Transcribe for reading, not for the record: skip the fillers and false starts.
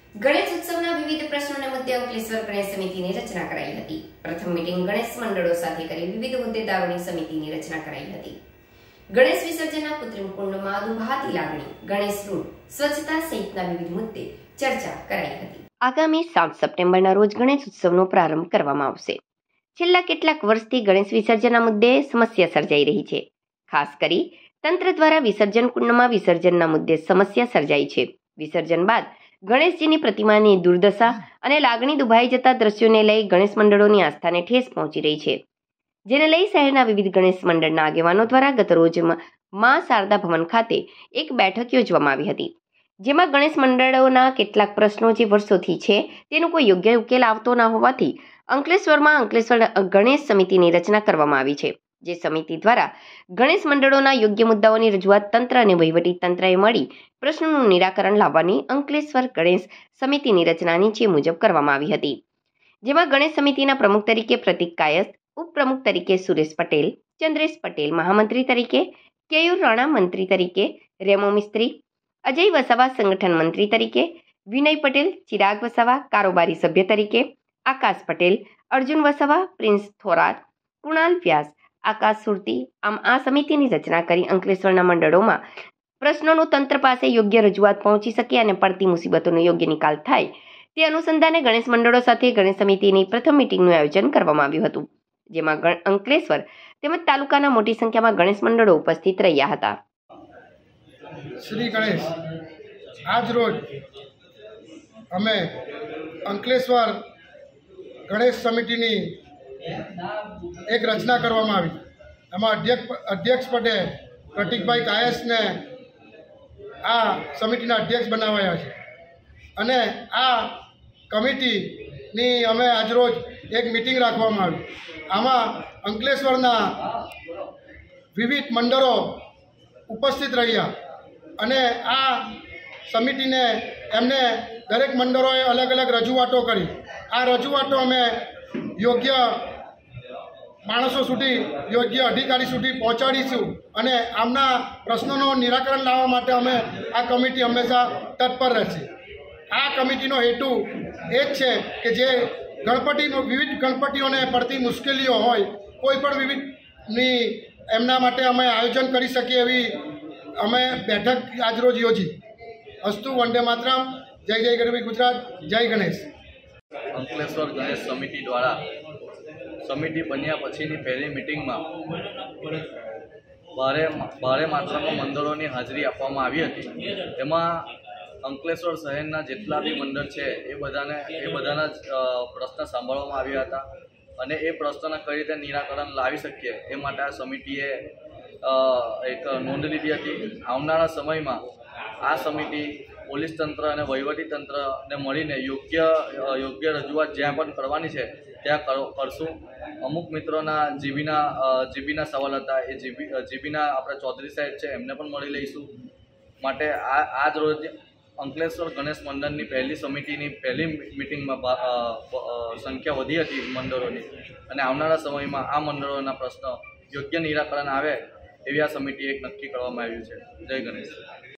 ગણેશ ઉત્સવના વિવિધ પ્રશ્નોને મુદ્દે અંકલેશ્વર ગણેશ સમિતિની રચના કરાઈ હતી। પ્રથમ મીટિંગ ગણેશ મંડળો સાથે કરી વિવિધ મુદ્દેદારોની સમિતિની રચના કરાઈ હતી। ગણેશ વિસર્જનના કૃત્રિમ કુંડમાં દુભાતી લાગણી, ગણેશ રૂટ, સ્વચ્છતા સહિતના વિવિધ મુદ્દે ચર્ચા કરાઈ હતી। આગામી 7 સપ્ટેમ્બરના રોજ ગણેશ ઉત્સવનો પ્રારંભ કરવામાં આવશે। છેલ્લા કેટલાક વર્ષથી ગણેશ વિસર્જનના મુદ્દે સમસ્યા સર્જાઈ રહી છે। ખાસ કરી તંત્ર દ્વારા વિસર્જન કુંડમાં વિસર્જનના મુદ્દે સમસ્યા સર્જાઈ છે। વિસર્જન બાદ ગણેશજીની પ્રતિમાની દુર્દશા અને લાગણી દુભાઈ જતા દ્રશ્યોને લઈ ગણેશ મંડળોની આસ્થાને ઠેસ પહોંચી રહી છે, જેને લઈ શહેરના વિવિધ ગણેશ મંડળના આગેવાનો દ્વારા ગતરોજ મા શારદા ભવન ખાતે એક બેઠક યોજવામાં આવી હતી, જેમાં ગણેશ મંડળોના કેટલાક પ્રશ્નો જે વર્ષોથી છે તેનો કોઈ યોગ્ય ઉકેલ આવતો ન હોવાથી અંકલેશ્વર ગણેશ સમિતિની રચના કરવામાં આવી છે। જે સમિતિ દ્વારા ગણેશ મંડળોના યોગ્ય મુદ્દાઓની રજૂઆત તંત્ર અને વહીવટી તંત્રએ મળી પ્રશ્નોનું નિરાકરણ લાવવાની અંકલેશ્વર ગણેશ સમિતિની રચના નીચે મુજબ કરવામાં આવી હતી, જેમાં ગણેશ સમિતિના પ્રમુખ તરીકે પ્રતિક કાયસ્થ, ઉપપ્રમુખ તરીકે સુરેશ પટેલ, ચંદ્રેશ પટેલ, મહામંત્રી તરીકે કેયુર રાણા, મંત્રી તરીકે રેમો મિસ્ત્રી, અજય વસાવા સંગઠન મંત્રી તરીકે વિનય પટેલ, ચિરાગ વસાવા કારોબારી સભ્ય તરીકે આકાશ પટેલ, અર્જુન વસાવા, પ્રિન્સ થોરાત, કુણાલ વ્યાસ, આકાશ સુરતી આમ આ સમિતિની રચના કરી અંકલેશ્વરના મંડળોમાં પ્રશ્નોનું તંત્ર પાસે યોગ્ય રજૂઆત પહોંચી શકે અને પડતી મુસીબતોનો યોગ્ય નિકાલ થાય તે અનુસંધાને ગણેશ મંડળો સાથે ગણેશ સમિતિની પ્રથમ મીટિંગનું આયોજન કરવામાં આવ્યું હતું, જેમાં અંકલેશ્વર તેમજ તાલુકાના મોટી સંખ્યામાં ગણેશ મંડળો ઉપસ્થિત રહ્યા હતા। શ્રી ગણેશ આજ રોજ અમે અંકલેશ્વર ગણેશ સમિતિની એક રચના કરવામાં આવી। એમાં અધ્યક્ષ પદે પ્રતિકભાઈ કાયસને આ સમિતિના અધ્યક્ષ બનાવાયા છે અને આ કમિટીની અમે આજરોજ એક મિટિંગ રાખવામાં આવી। આમાં અંકલેશ્વરના વિવિધ મંડળો ઉપસ્થિત રહ્યા અને આ સમિતિને એમને દરેક મંડળોએ અલગ અલગ રજૂઆતો કરી। આ રજૂઆતો અમે યોગ્ય માણસો સુધી, યોગ્ય અધિકારી સુધી પહોંચાડીશું અને આમના પ્રશ્નોનું નિરાકરણ લાવવા માટે અમે આ કમિટી હંમેશા તત્પર રહેશે। આ કમિટીનો હેતુ એ જ છે કે જે વિવિધ ગણપતિઓને પડતી મુશ્કેલીઓ હોય, કોઈ પણ વિવિધની એમના માટે અમે આયોજન કરી શકીએ એવી અમે બેઠક આજરોજ યોજી। અસ્તુ વંદે માતરમ, જય જય ગરવી ગુજરાત, જય ગણેશ। અંકલેશ્વર ગણેશ સમિતિ દ્વારા સમિતિ બન્યા પછીની પહેલી મિટિંગમાં ભારે માત્રામાં મંડળોની હાજરી આપવામાં આવી હતી। તેમાં અંકલેશ્વર શહેરના જેટલા બી મંડળ છે એ બધાના જ પ્રશ્ન સાંભળવામાં આવ્યા હતા અને એ પ્રશ્નોના કઈ રીતે નિરાકરણ લાવી શકીએ એ માટે આ સમિતિએ એક નોંધ લીધી હતી। આવનારા સમયમાં આ સમિતિ પોલીસ તંત્ર અને વહીવટી તંત્રને મળીને યોગ્ય રજૂઆત જ્યાં પણ કરવાની છે ત્યાં કરશું। અમુક મિત્રોના જીબીના સવાલ હતા, એ જીબીના આપણા ચૌધરી સાહેબ છે એમને પણ મળી લઈશું। માટે આજ રોજ અંકલેશ્વર ગણેશ મંડળની પહેલી સમિતિની પહેલી મિટિંગમાં સંખ્યા વધી હતી મંડળોની અને આવનારા સમયમાં આ મંડળોના પ્રશ્નો યોગ્ય નિરાકરણ આવે એવી આ સમિતિ એક નક્કી કરવામાં આવ્યું છે। જય ગણેશ।